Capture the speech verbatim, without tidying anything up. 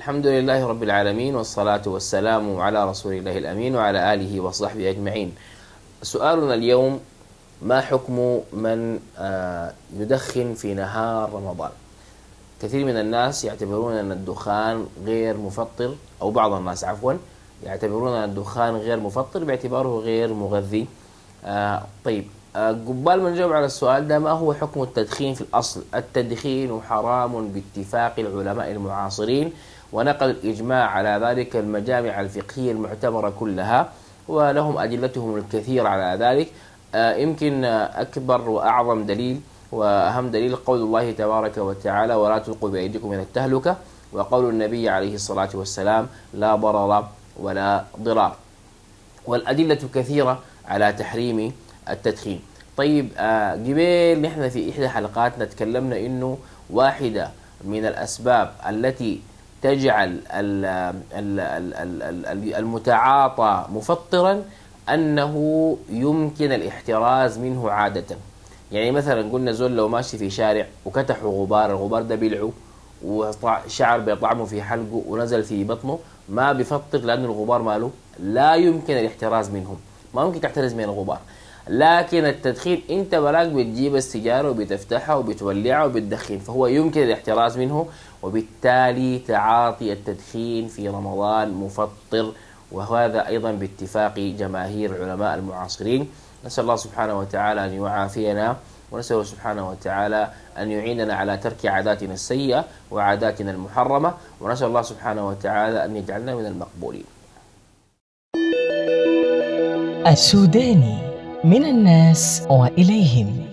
الحمد لله رب العالمين، والصلاة والسلام على رسول الله الأمين وعلى آله وصحبه أجمعين. سؤالنا اليوم: ما حكم من آه، يدخن في نهار رمضان؟ كثير من الناس يعتبرون أن الدخان غير مفطر، أو بعض الناس عفوا يعتبرون أن الدخان غير مفطر باعتباره غير مغذي. آه طيب، آه قبل ما نجاوب على السؤال ده، ما هو حكم التدخين في الأصل؟ التدخين حرام باتفاق العلماء المعاصرين، ونقل الإجماع على ذلك المجامع الفقهية المعتبرة كلها، ولهم أدلتهم الكثير على ذلك. آه يمكن آه أكبر وأعظم دليل وأهم دليل قول الله تبارك وتعالى: ولا تلقوا بأيديكم من التهلكة، وقول النبي عليه الصلاة والسلام: لا ضرر ولا ضرار. والأدلة كثيرة على تحريم التدخين. طيب، آه قبل نحن في إحدى حلقاتنا تكلمنا إنه واحدة من الأسباب التي تجعل المتعاطى مفطرا أنه يمكن الاحتراز منه عادة. يعني مثلا قلنا زول لو ماشي في شارع وكتحوا غبار، الغبار ده بيلعه وشعر بطعمه في حلقه ونزل في بطنه، ما بيفطر لأن الغبار ماله لا يمكن الاحتراز منه، ما ممكن تحترز من الغبار. لكن التدخين انت براك بتجيب السيجاره وبتفتحها وبتولعها وبتدخن، فهو يمكن الاحتراز منه، وبالتالي تعاطي التدخين في رمضان مفطر، وهذا ايضا باتفاق جماهير العلماء المعاصرين. نسال الله سبحانه وتعالى ان يعافينا، ونسأل سبحانه وتعالى أن يعيننا على ترك عاداتنا السيئة وعاداتنا المحرمة، ونسأل الله سبحانه وتعالى أن يجعلنا من المقبولين. السوداني، من الناس وإليهم.